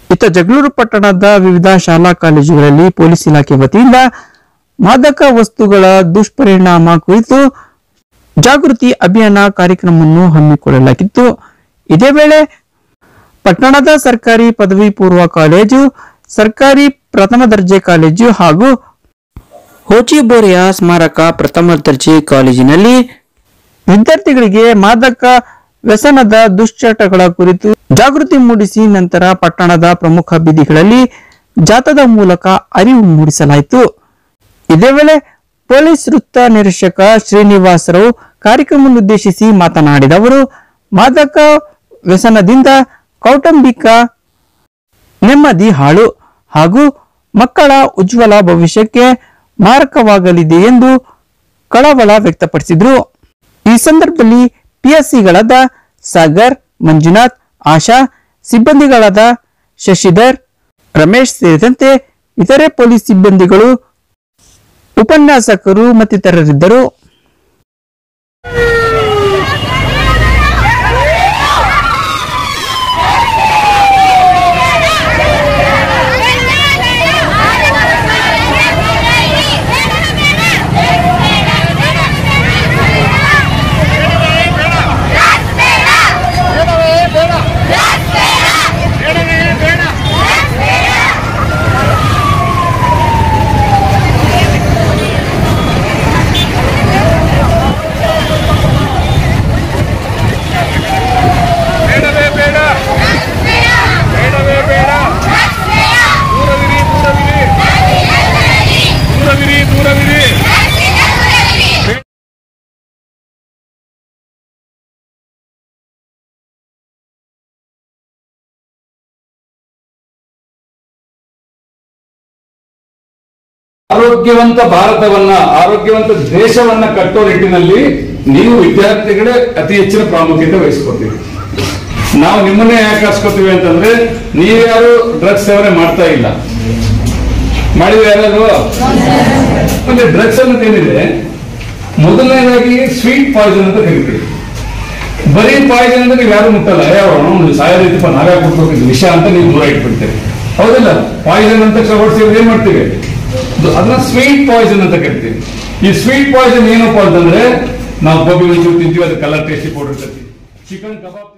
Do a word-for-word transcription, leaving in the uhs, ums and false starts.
ಇತ್ತ ಜಗಳೂರು ಪಟ್ಟಣದ ವಿವಿಧ ಶಾಲಾ ಕಾಲೇಜುಗಳಲ್ಲಿ ಪೊಲೀಸ್ ಇಲಾಖೆ ವತಿಯಿಂದ ಮಾದಕ ವಸ್ತುಗಳ ದುಷ್ಪರಿಣಾಮ ಕುರಿತು ಜಾಗೃತಿ ಅಭಿಯಾನ ಕಾರ್ಯಕ್ರಮವನ್ನು ಹಮ್ಮಿಕೊಳ್ಳಲಾಗಿತ್ತು. ಇದೇ ವೇಳೆ ಪಟ್ಟಣದ ಸರ್ಕಾರಿ ಪದವಿ ಪೂರ್ವ ಕಾಲೇಜು, ಸರ್ಕಾರಿ ಪ್ರಥಮ ದರ್ಜೆ ಕಾಲೇಜು ಹಾಗೂ ಹೋಚಿಬೋರೆಯ ಸ್ಮಾರಕ ಪ್ರಥಮ ದರ್ಜೆ ಕಾಲೇಜಿನಲ್ಲಿ ವಿದ್ಯಾರ್ಥಿಗಳಿಗೆ ಮಾದಕ ವ್ಯಸನದ ದುಶ್ಚಟಗಳ ಕುರಿತು ಜಾಗೃತಿ ಮೂಡಿಸಿ ನಂತರ ಪಟ್ಟಣದ ಪ್ರಮುಖ ಬೀದಿಗಳಲ್ಲಿ ಜಾಥಾದ ಮೂಲಕ ಅರಿವು ಮೂಡಿಸಲಾಯಿತು. ಇದೇ ವೇಳೆ ಪೊಲೀಸ್ ವೃತ್ತ ನಿರೀಕ್ಷಕ ಶ್ರೀನಿವಾಸರಾವ್ ಕಾರ್ಯಕ್ರಮವನ್ನುದ್ದೇಶಿಸಿ ಮಾತನಾಡಿದ ಅವರು, ಮಾದಕ ವ್ಯಸನದಿಂದ ಕೌಟುಂಬಿಕ ನೆಮ್ಮದಿ ಹಾಳು ಹಾಗೂ ಮಕ್ಕಳ ಉಜ್ವಲ ಭವಿಷ್ಯಕ್ಕೆ ಮಾರಕವಾಗಲಿದೆ ಎಂದು ಕಳವಳ ವ್ಯಕ್ತಪಡಿಸಿದರು. ಈ ಸಂದರ್ಭದಲ್ಲಿ ಪಿಎಸ್ಸಿಗಳಾದ ಸಾಗರ್, ಮಂಜುನಾಥ್, ಆಶಾ, ಸಿಬ್ಬಂದಿಗಳಾದ ಶಶಿಧರ್, ರಮೇಶ್ ಸೇರಿದಂತೆ ಇತರೆ ಪೊಲೀಸ್ ಸಿಬ್ಬಂದಿಗಳು, ಉಪನ್ಯಾಸಕರು ಮತ್ತಿತರರಿದ್ದರು. ಆರೋಗ್ಯವಂತ ಭಾರತವನ್ನ, ಆರೋಗ್ಯವಂತ ದೇಶವನ್ನ ಕಟ್ಟೋ ನಿಟ್ಟಿನಲ್ಲಿ ನೀವು ವಿದ್ಯಾರ್ಥಿಗಳೇ ಅತಿ ಹೆಚ್ಚಿನ ಪ್ರಾಮುಖ್ಯತೆ ವಹಿಸ್ಕೊತೀವಿ. ನಾವು ನಿಮ್ಮನ್ನೇ ಯಾಕೆ ಕರ್ಸ್ಕೊತೀವಿ ಅಂತಂದ್ರೆ, ನೀವ್ಯಾರು ಡ್ರಗ್ಸ್ ಸೇವನೆ ಮಾಡ್ತಾ ಇಲ್ಲ, ಮಾಡಿದ್ರೆ ಯಾರಾದ್ರು ಮತ್ತೆ ಡ್ರಗ್ಸ್ ಅನ್ನೋದು ಏನಿದೆ, ಮೊದಲನೇದಾಗಿ ಸ್ವೀಟ್ ಪಾಯ್ಸನ್ ಅಂತ ಕರಿತೀವಿ. ಬರೀ ಪಾಯ್ಸನ್ ಅಂದ್ರೆ ನೀವು ಯಾರು ಮುಟ್ಟಲ್ಲ, ಯಾವ ಸಾಯ ರೀತಿಪ್ಪ ನಾವೇ ಕೊಡ್ಬೇಕು ವಿಷ ಅಂತ ನೀವು ದೂರ ಇಟ್ಬಿಡ್ತೇವೆ, ಹೌದಿಲ್ಲ? ಪಾಯ್ಸನ್ ಅಂತ ಕವರ್ಸಿದ್ರೆ ಏನ್ ಮಾಡ್ತೀವಿ, ಅದನ್ನ ಸ್ವೀಟ್ ಪಾಯ್ಸನ್ ಅಂತ ಕರಿತೀವಿ. ಈ ಸ್ವೀಟ್ ಪಾಯ್ಸನ್ ಏನಪ್ಪಾ ಅಂತಂದ್ರೆ, ನಾವು ಗೋಬಿ ಮಂಚೂರಿ ತಿಂತೀವಿ, ಅದು ಕಲರ್ ಟೇಸ್ಟಿ ಪೌಡರ್ ಇರ್ತೈತಿ, ಚಿಕನ್ ಕಬಾಬ್